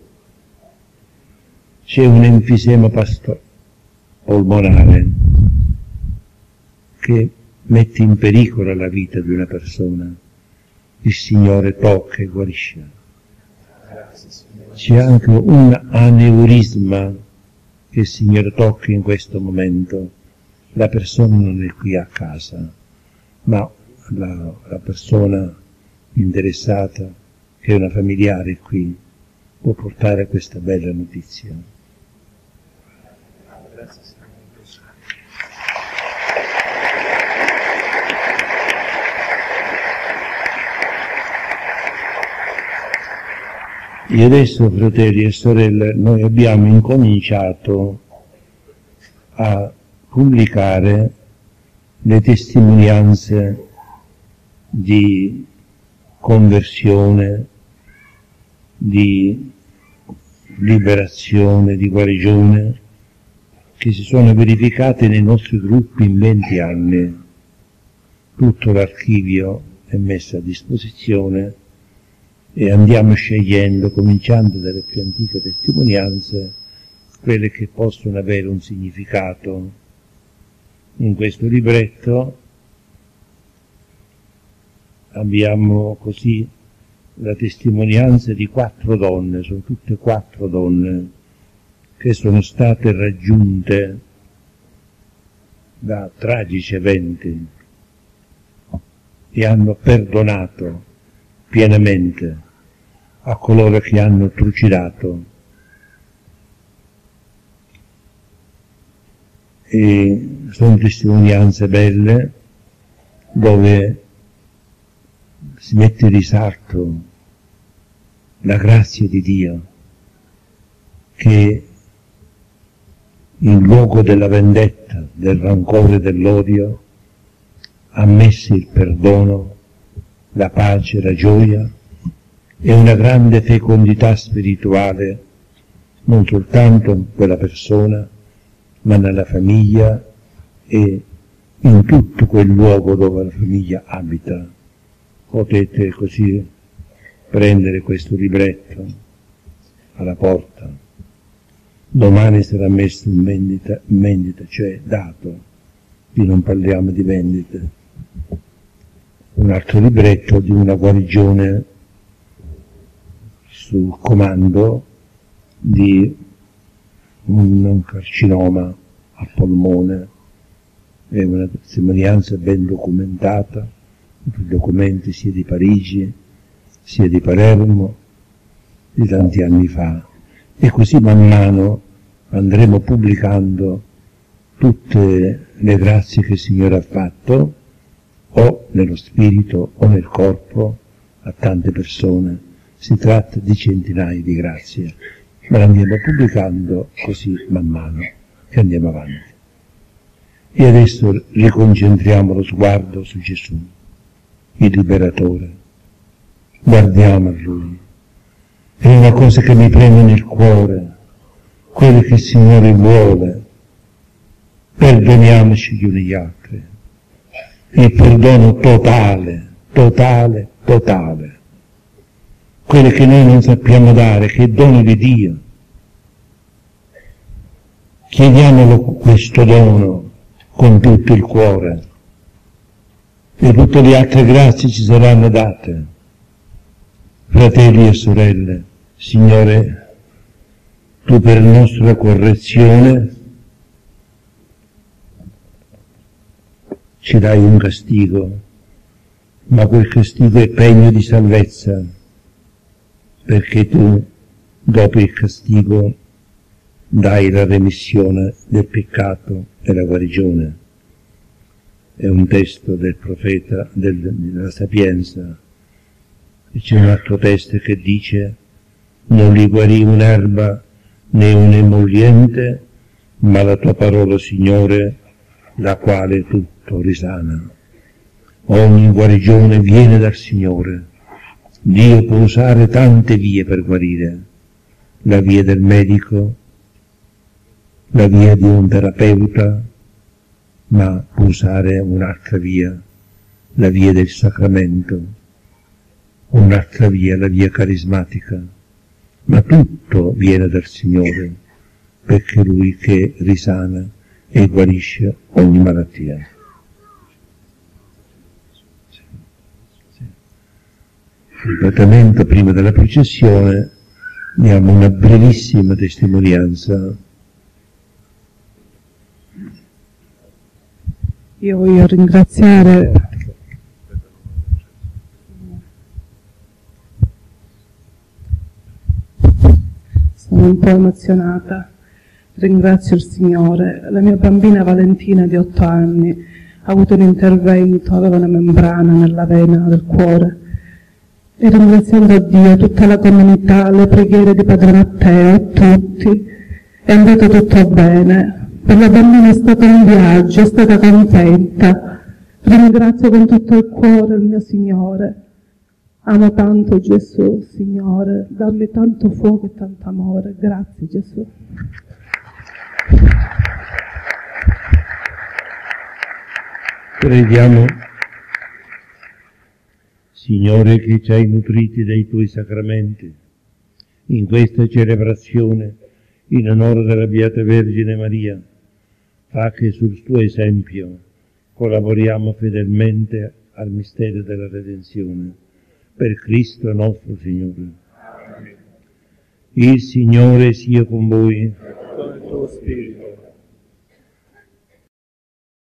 C'è un enfisema polmonare che mette in pericolo la vita di una persona. Il Signore tocca e guarisce. C'è anche un aneurisma che il Signore tocca in questo momento. La persona non è qui a casa, ma la persona interessata, che è una familiare qui, può portare questa bella notizia. Grazie, Signore Gesù. E adesso, fratelli e sorelle, noi abbiamo incominciato a pubblicare le testimonianze di conversione, di liberazione, di guarigione, che si sono verificate nei nostri gruppi in 20 anni. Tutto l'archivio è messo a disposizione e andiamo scegliendo, cominciando dalle più antiche testimonianze, quelle che possono avere un significato. In questo libretto abbiamo così la testimonianza di 4 donne, sono tutte 4 donne che sono state raggiunte da tragici eventi e hanno perdonato pienamente a coloro che hanno trucidato. E sono testimonianze belle dove si mette in risalto la grazia di Dio, che in luogo della vendetta, del rancore, dell'odio, ha messo il perdono, la pace, la gioia e una grande fecondità spirituale, non soltanto in quella persona, ma nella famiglia e in tutto quel luogo dove la famiglia abita. Potete così prendere questo libretto alla porta. Domani sarà messo in vendita, cioè dato. Qui non parliamo di vendite. Un altro libretto di una guarigione sul comando di un carcinoma al polmone. È una testimonianza ben documentata, i documenti sia di Parigi, sia di Palermo, di tanti anni fa. E così man mano andremo pubblicando tutte le grazie che il Signore ha fatto, o nello spirito o nel corpo, a tante persone. Si tratta di centinaia di grazie, ma le andiamo pubblicando così man mano e andiamo avanti. E adesso riconcentriamo lo sguardo su Gesù, il liberatore. Guardiamo a Lui. È una cosa che mi preme nel cuore, quello che il Signore vuole. Perdoniamoci gli uni gli altri. Il perdono totale, totale, totale. Quello che noi non sappiamo dare, che è dono di Dio. Chiediamolo questo dono con tutto il cuore e tutte le altre grazie ci saranno date. Fratelli e sorelle, Signore, Tu per nostra correzione ci dai un castigo, ma quel castigo è pegno di salvezza, perché tu, dopo il castigo, dai la remissione del peccato e la guarigione. È un testo del profeta della Sapienza. E c'è un altro testo che dice: non li guarì un'erba né un emolliente, ma la tua parola, Signore, la quale tutto risana. Ogni guarigione viene dal Signore. Dio può usare tante vie per guarire: la via del medico, la via di un terapeuta, ma può usare un'altra via, la via del sacramento, un'altra via, la via carismatica. Ma tutto viene dal Signore, perché è Lui che risana e guarisce ogni malattia. Completamente prima della processione diamo una brevissima testimonianza. Io voglio ringraziare sono un po' emozionata. Ringrazio il Signore. La mia bambina Valentina di 8 anni ha avuto un intervento, aveva una membrana nella vena del cuore. E ringraziando Dio, tutta la comunità, le preghiere di Padre Matteo, tutti, è andato tutto bene. Per la bambina è stato un viaggio, è stata contenta. Ringrazio con tutto il cuore il mio Signore. Amo tanto Gesù, Signore, dammi tanto fuoco e tanto amore. Grazie Gesù. Preghiamo. Signore, che ci hai nutriti dei tuoi sacramenti, in questa celebrazione in onore della Beata Vergine Maria, fa che sul tuo esempio collaboriamo fedelmente al mistero della redenzione. Per Cristo nostro Signore. Il Signore sia con voi. Con il tuo spirito.